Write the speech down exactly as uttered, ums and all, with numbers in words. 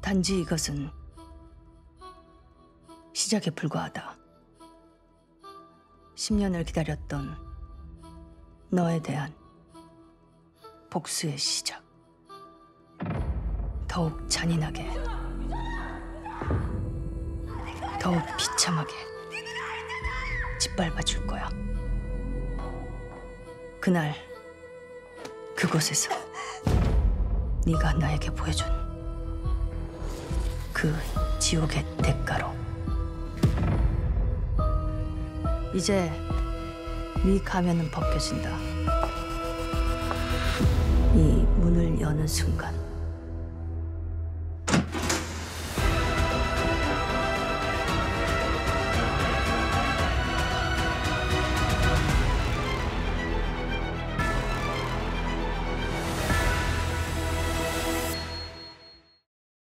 단지 이것은 시작에 불과하다. 십 년을 기다렸던 너에 대한 복수의 시작. 더욱 잔인하게, 더욱 비참하게 짓밟아줄 거야. 그날 그곳에서 네가 나에게 보여준 그 지옥의 대가로. 이제 네 가면은 벗겨진다. 이 문을 여는 순간